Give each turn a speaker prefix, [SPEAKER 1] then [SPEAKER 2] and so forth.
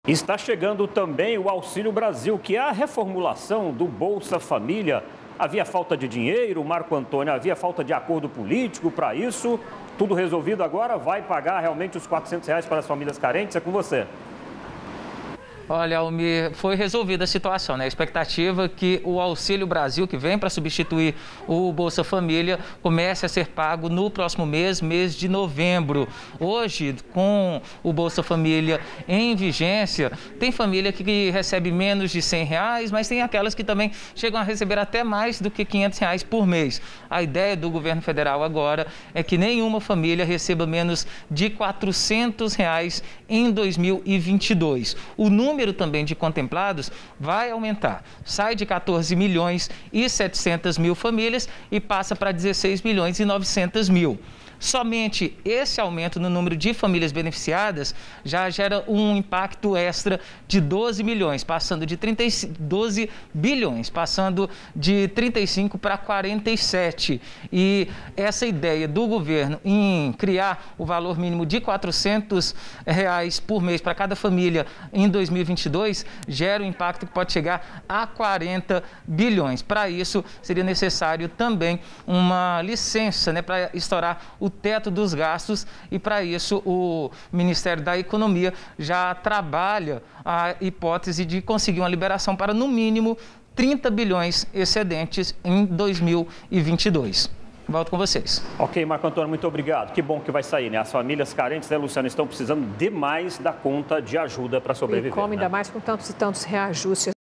[SPEAKER 1] Está chegando também o Auxílio Brasil, que é a reformulação do Bolsa Família. Havia falta de dinheiro, Marco Antônio, havia falta de acordo político para isso. Tudo resolvido agora? Vai pagar realmente os R$ 400 para as famílias carentes? É com você.
[SPEAKER 2] Olha, Almir, foi resolvida a situação, né? A expectativa é que o Auxílio Brasil, que vem para substituir o Bolsa Família, comece a ser pago no próximo mês, mês de novembro. Hoje, com o Bolsa Família em vigência, tem família que recebe menos de R$ 100, mas tem aquelas que também chegam a receber até mais do que R$ 500 por mês. A ideia do governo federal agora é que nenhuma família receba menos de R$ 400 em 2022. O número também de contemplados vai aumentar. Sai de 14 milhões e 700 mil famílias e passa para 16 milhões e 900 mil. Somente esse aumento no número de famílias beneficiadas já gera um impacto extra de 12 bilhões, passando de 35 para 47. E essa ideia do governo em criar o valor mínimo de R$ 400 por mês para cada família em 2022 gera um impacto que pode chegar a 40 bilhões. Para isso, seria necessário também uma licença, né, para estourar o teto dos gastos, e para isso o Ministério da Economia já trabalha a hipótese de conseguir uma liberação para no mínimo 30 bilhões excedentes em 2022. Volto com vocês.
[SPEAKER 1] Ok, Marco Antônio, muito obrigado. Que bom que vai sair, né? As famílias carentes, né, Luciano, estão precisando demais da conta de ajuda para sobreviver.
[SPEAKER 3] E como ainda mais com tantos e tantos reajustes.